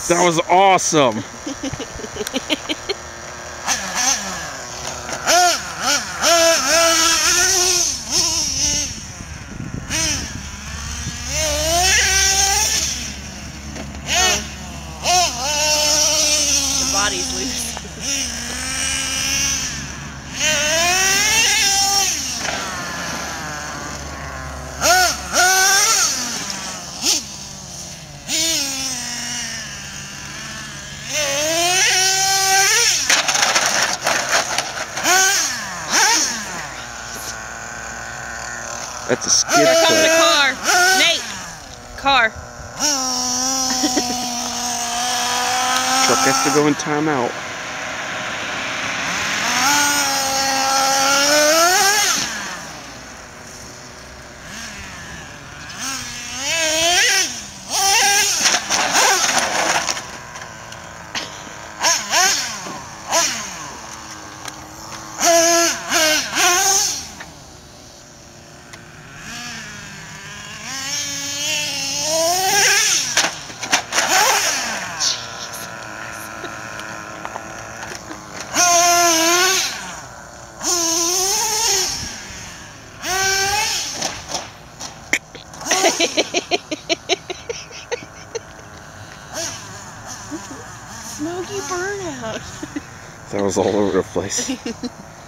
That was awesome. The body's loose. That's a skid Here comes plate. the car. Nate! Car. Truck has to go in timeout. Smoky burnout. That was all over the place.